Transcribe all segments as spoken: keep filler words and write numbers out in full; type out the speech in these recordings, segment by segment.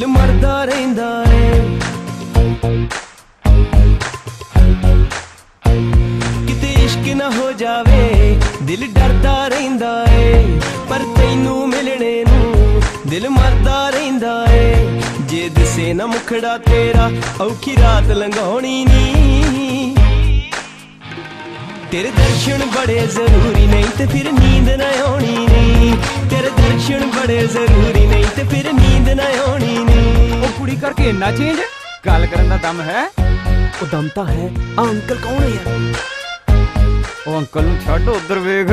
मरदा रहिंदा है। किते इश्क ना हो जावे दिल डरदा रहिंदा है, पर तैनू मिलने नू दिल मरदा रहिंदा है। जे दिसे ना मुखड़ा तेरा औखी रात लंघाउणी नी, तेरे दर्शन बड़े जरूरी नहीं ते फिर नींद ना आनी नहीं। तेरे दर्शन बड़े जरूरी नहीं ते फिर नींद ना आनी नहीं। ओ कुड़ी करके इन्ना चेंज गल करन दा दम है? ओ दम ता है। आ अंकल कौन है यार? ओ अंकल नू छड्ड, उधर वेख।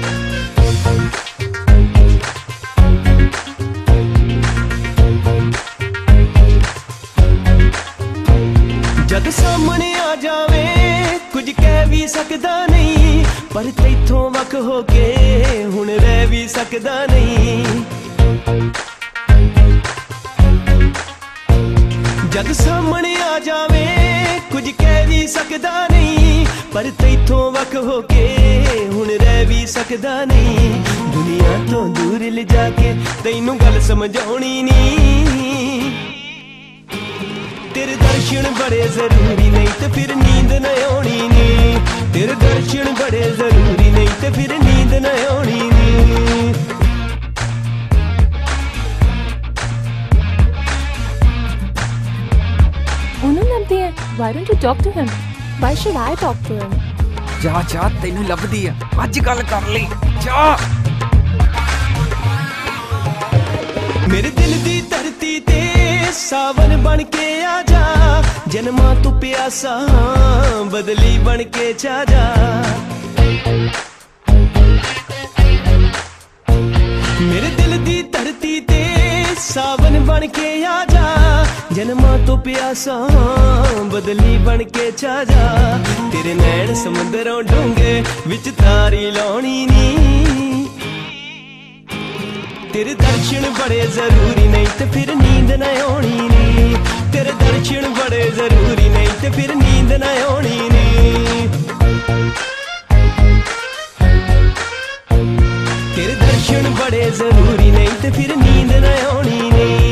जद सामने आ जावे कुछ कह भी सकदा नहीं, पर तैथों वख होके हुण रह भी सकदा नहीं। जद सामने आ जावे कुछ कह भी सकदा नहीं, पर तैथों वख होके हुण रह भी सकदा नहीं। दुनिया तो दूर ले जाके तैनू गल समझाउणी नहीं। तेरे दर्शन बड़े जरूरी नहीं ते फिर नींद न आनी नहीं। तेरे दर्शन बड़े जरूरी नहीं ते फिर नींद न आनी नहीं। ਉਹਨੂੰ ਲੱਭਦੀ ਹੈ। Why don't you talk to him? Why should I talk to him? ਜਾ ਜਾ, ਤੈਨੂੰ ਲੱਭਦੀ ਆ, ਅੱਜ ਗੱਲ ਕਰ ਲਈ, ਜਾ। मेरे दिल दी धरती ते सावन बन के आ जा, जन्मा तू प्यासा बदली बन के छा जा। मेरे दिल दी धरती ते सावन बन के आ जा, जन्मा तो प्यासा बदली बन के छा जा। तेरे नैन समुंदरों डूंगे विच तारी लाउणी नी। तेरे दर्शन बड़े जरूरी नहीं ते फिर नींद न आनी नहीं। तेरे दर्शन बड़े जरूरी नहीं ते फिर नींद न आनी नहीं। तेरे दर्शन बड़े जरूरी नहीं ते फिर नींद न आनी नहीं।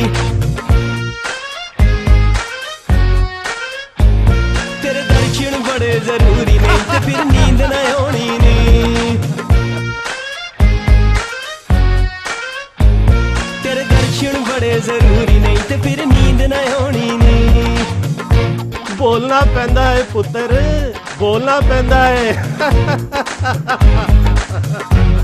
तेरे दर्शन बड़े जरूरी नहीं ते फिर नींद न आनी नहीं। बड़े जरूरी नहीं ते फिर नींद ना आनी नहीं। बोलना पैंदा है पुत्र, बोलना पैंदा है।